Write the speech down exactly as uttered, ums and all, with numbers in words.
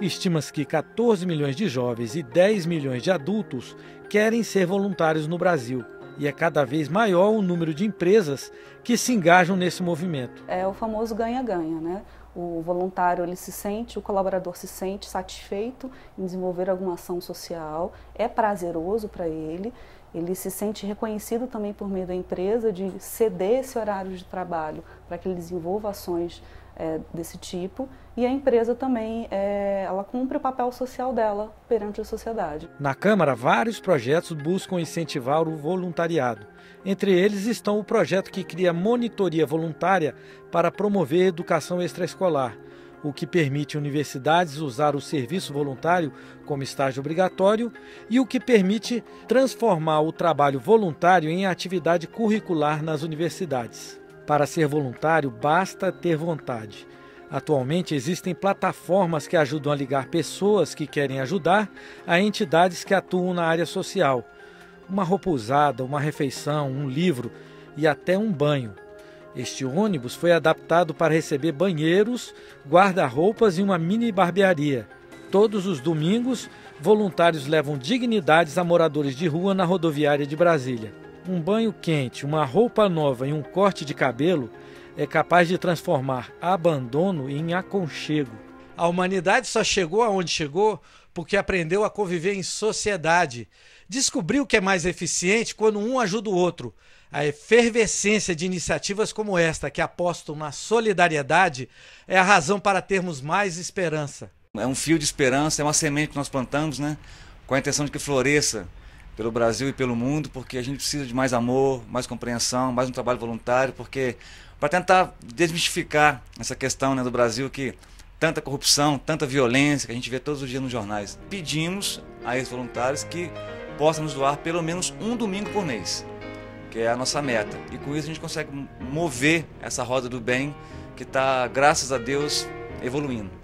Estima-se que quatorze milhões de jovens e dez milhões de adultos querem ser voluntários no Brasil. E é cada vez maior o número de empresas que se engajam nesse movimento. É o famoso ganha-ganha, né? O voluntário, ele se sente, o colaborador se sente satisfeito em desenvolver alguma ação social, é prazeroso para ele, ele se sente reconhecido também por meio da empresa de ceder esse horário de trabalho para que ele desenvolva ações é, desse tipo, e a empresa também, é, ela cumpre o papel social dela perante a sociedade. Na Câmara, vários projetos buscam incentivar o voluntariado. Entre eles estão o projeto que cria monitoria voluntária para promover educação extraescolar, o que permite universidades usar o serviço voluntário como estágio obrigatório e o que permite transformar o trabalho voluntário em atividade curricular nas universidades. Para ser voluntário, basta ter vontade. Atualmente existem plataformas que ajudam a ligar pessoas que querem ajudar a entidades que atuam na área social. Uma roupa usada, uma refeição, um livro e até um banho. Este ônibus foi adaptado para receber banheiros, guarda-roupas e uma mini barbearia. Todos os domingos, voluntários levam dignidades a moradores de rua na rodoviária de Brasília. Um banho quente, uma roupa nova e um corte de cabelo é capaz de transformar abandono em aconchego. A humanidade só chegou aonde chegou porque aprendeu a conviver em sociedade. Descobriu que é mais eficiente quando um ajuda o outro. A efervescência de iniciativas como esta, que apostam na solidariedade, é a razão para termos mais esperança. É um fio de esperança, é uma semente que nós plantamos, né, com a intenção de que floresça pelo Brasil e pelo mundo, porque a gente precisa de mais amor, mais compreensão, mais um trabalho voluntário, porque para tentar desmistificar essa questão, né, do Brasil, que tanta corrupção, tanta violência que a gente vê todos os dias nos jornais. Pedimos a esses voluntários que possam nos doar pelo menos um domingo por mês, que é a nossa meta. E com isso a gente consegue mover essa roda do bem que está, graças a Deus, evoluindo.